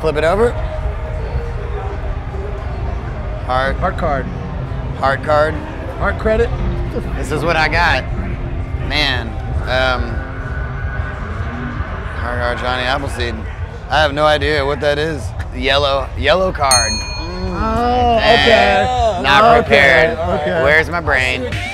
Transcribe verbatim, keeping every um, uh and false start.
Flip it over. Heart. Heart card. Heart card. Heart credit. This is what I got. Man. Um, heart card Johnny Appleseed. I have no idea what that is. Yellow, yellow card. Oh, okay. Not prepared. Okay. Okay. Where's my brain?